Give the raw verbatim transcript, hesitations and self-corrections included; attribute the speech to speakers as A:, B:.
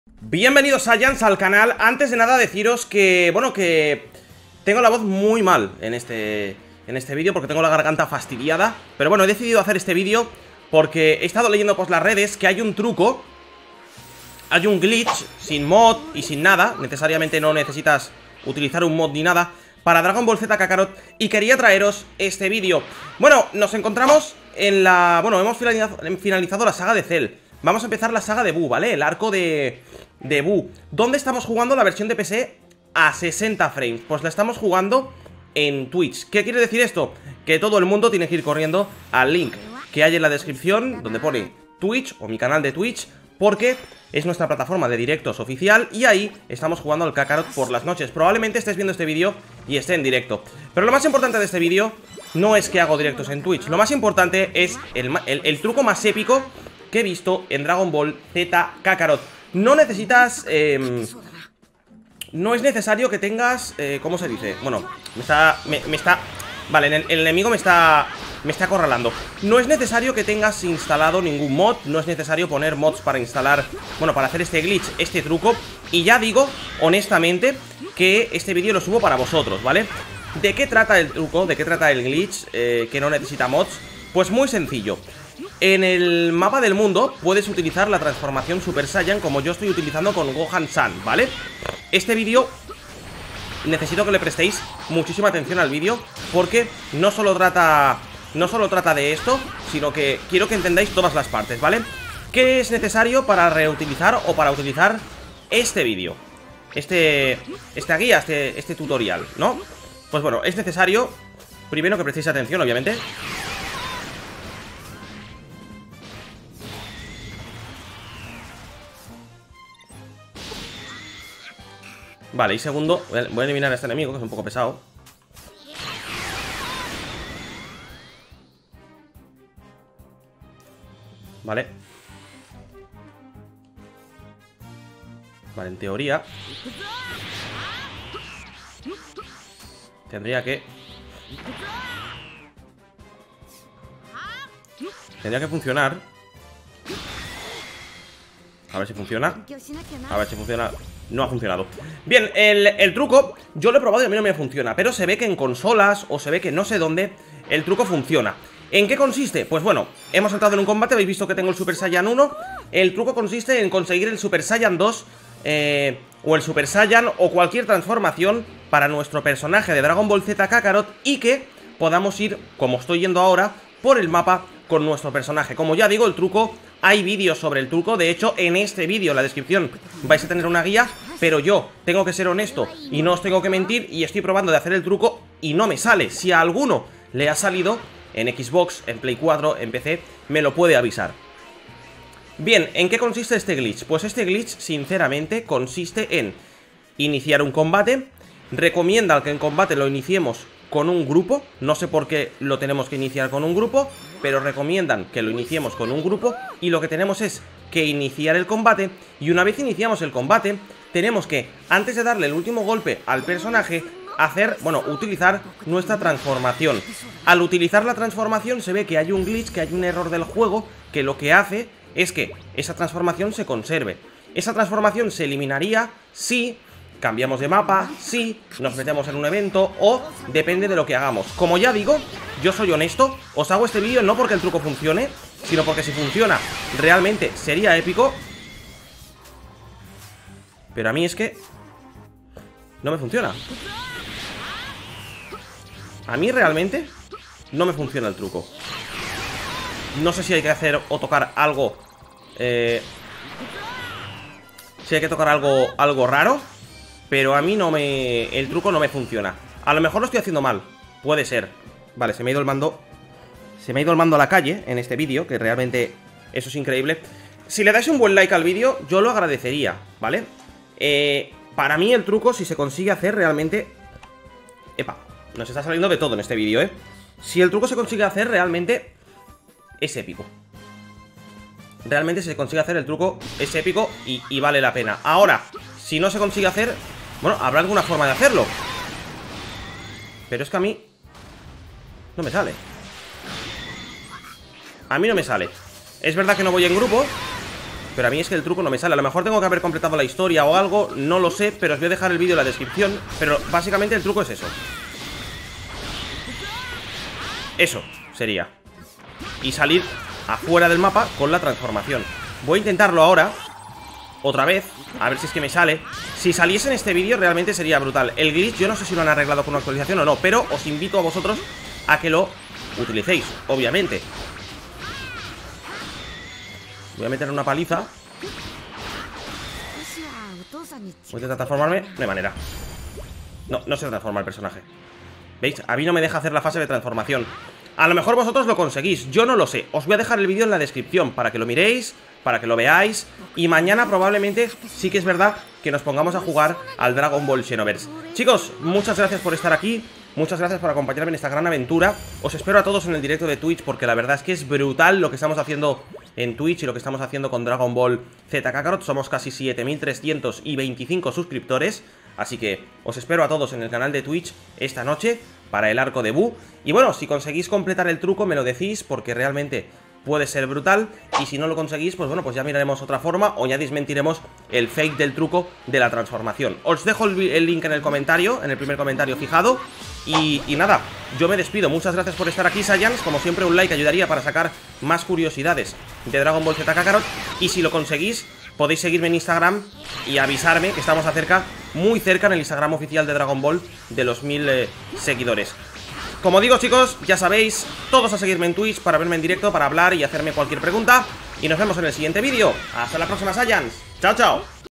A: Bienvenidos a Jans al canal. Antes de nada deciros que, bueno, que tengo la voz muy mal en este, en este vídeo porque tengo la garganta fastidiada. Pero bueno, he decidido hacer este vídeo porque he estado leyendo por las redes que hay un truco, hay un glitch sin mod y sin nada. Necesariamente no necesitas utilizar un mod ni nada para Dragon Ball Z Kakarot, y quería traeros este vídeo. Bueno, nos encontramos en la... Bueno, hemos finalizado, finalizado la saga de Cell. Vamos a empezar la saga de Buu, ¿vale? El arco de, de Buu, donde estamos jugando la versión de P C a sesenta frames. Pues la estamos jugando en Twitch. ¿Qué quiere decir esto? Que todo el mundo tiene que ir corriendo al link que hay en la descripción, donde pone Twitch o mi canal de Twitch, porque es nuestra plataforma de directos oficial y ahí estamos jugando al Kakarot por las noches. Probablemente estés viendo este vídeo y esté en directo. Pero lo más importante de este vídeo no es que hago directos en Twitch. Lo más importante es el, el, el truco más épico que he visto en Dragon Ball Z Kakarot. No necesitas... Eh, no es necesario que tengas... Eh, ¿Cómo se dice? Bueno, me está... Me, me está... Vale, el, el enemigo me está... Me está acorralando. No es necesario que tengas instalado ningún mod. No es necesario poner mods para instalar... Bueno, para hacer este glitch, este truco. Y ya digo, honestamente, que este vídeo lo subo para vosotros, ¿vale? ¿De qué trata el truco? ¿De qué trata el glitch? Eh, que no necesita mods. Pues muy sencillo. En el mapa del mundo puedes utilizar la transformación Super Saiyan, como yo estoy utilizando con Gohan-san, ¿vale? Este vídeo necesito que le prestéis muchísima atención al vídeo, porque no solo trata... No solo trata de esto, sino que quiero que entendáis todas las partes, ¿vale? ¿Qué es necesario para reutilizar o para utilizar este vídeo? Este... Esta guía, este, este tutorial, ¿no? Pues bueno, es necesario primero que prestéis atención, obviamente. Vale, y segundo, voy a eliminar a este enemigo, que es un poco pesado. Vale. Vale, en teoría tendría que Tendría que funcionar. A ver si funciona. A ver si funciona. No ha funcionado. Bien, el, el truco yo lo he probado y a mí no me funciona, pero se ve que en consolas o se ve que no sé dónde el truco funciona. ¿En qué consiste? Pues bueno, hemos entrado en un combate, habéis visto que tengo el Super Saiyan uno. El truco consiste en conseguir el Super Saiyan dos eh, o el Super Saiyan o cualquier transformación para nuestro personaje de Dragon Ball Z Kakarot, y que podamos ir, como estoy yendo ahora, por el mapa con nuestro personaje. Como ya digo, el truco, hay vídeos sobre el truco. De hecho, en este vídeo, en la descripción, vais a tener una guía. Pero yo tengo que ser honesto y no os tengo que mentir, y estoy probando de hacer el truco y no me sale. Si a alguno le ha salido en Xbox, en Play cuatro, en P C, me lo puede avisar. Bien, ¿en qué consiste este glitch? Pues este glitch, sinceramente, consiste en iniciar un combate. Recomienda que en combate lo iniciemos con un grupo. No sé por qué lo tenemos que iniciar con un grupo, pero recomiendan que lo iniciemos con un grupo. Y lo que tenemos es que iniciar el combate. Y una vez iniciamos el combate, tenemos que, antes de darle el último golpe al personaje, hacer, bueno, utilizar nuestra transformación. Al utilizar la transformación se ve que hay un glitch, que hay un error del juego, que lo que hace es que esa transformación se conserve. Esa transformación se eliminaría si cambiamos de mapa, si nos metemos en un evento, o depende de lo que hagamos. Como ya digo, yo soy honesto, os hago este vídeo no porque el truco funcione, sino porque si funciona realmente sería épico. Pero a mí es que no me funciona. A mí realmente no me funciona el truco. No sé si hay que hacer o tocar algo eh, Si hay que tocar algo, algo raro, pero a mí no me... El truco no me funciona. A lo mejor lo estoy haciendo mal, puede ser. Vale, se me ha ido el mando. Se me ha ido el mando a la calle en este vídeo, que realmente eso es increíble. Si le dais un buen like al vídeo, yo lo agradecería, ¿vale? Eh, para mí el truco, si se consigue hacer realmente... Epa, nos está saliendo de todo en este vídeo, ¿eh? Si el truco se consigue hacer realmente, es épico. Realmente si se consigue hacer el truco, es épico y, y vale la pena. Ahora, si no se consigue hacer, bueno, habrá alguna forma de hacerlo. Pero es que a mí no me sale. A mí no me sale. Es verdad que no voy en grupo, pero a mí es que el truco no me sale. A lo mejor tengo que haber completado la historia o algo, no lo sé, pero os voy a dejar el vídeo en la descripción. Pero básicamente el truco es eso. Eso sería. Y salir afuera del mapa con la transformación. Voy a intentarlo ahora otra vez, a ver si es que me sale. Si saliese en este vídeo realmente sería brutal. El glitch yo no sé si lo han arreglado con una actualización o no, pero os invito a vosotros a que lo utilicéis, obviamente. Voy a meter una paliza. Voy a intentar transformarme. No hay manera. No, no se transforma el personaje. ¿Veis? A mí no me deja hacer la fase de transformación. A lo mejor vosotros lo conseguís, yo no lo sé. Os voy a dejar el vídeo en la descripción para que lo miréis, para que lo veáis. Y mañana probablemente sí que es verdad que nos pongamos a jugar al Dragon Ball Xenoverse. Chicos, muchas gracias por estar aquí. Muchas gracias por acompañarme en esta gran aventura. Os espero a todos en el directo de Twitch, porque la verdad es que es brutal lo que estamos haciendo en Twitch y lo que estamos haciendo con Dragon Ball Z Kakarot. Somos casi siete mil trescientos veinticinco suscriptores. Así que os espero a todos en el canal de Twitch esta noche para el arco de Buu. Y bueno, si conseguís completar el truco me lo decís, porque realmente puede ser brutal. Y si no lo conseguís, pues bueno, pues ya miraremos otra forma o ya desmentiremos el fake del truco de la transformación. Os dejo el, el link en el comentario, en el primer comentario fijado. Y, y nada, yo me despido. Muchas gracias por estar aquí, Saiyans. Como siempre, un like ayudaría para sacar más curiosidades de Dragon Ball Z Kakarot. Y si lo conseguís, podéis seguirme en Instagram y avisarme que estamos acerca, muy cerca en el Instagram oficial de Dragon Ball de los mil eh, seguidores. Como digo, chicos, ya sabéis, todos a seguirme en Twitch para verme en directo, para hablar y hacerme cualquier pregunta. Y nos vemos en el siguiente vídeo. Hasta la próxima, Saiyans. Chao, chao.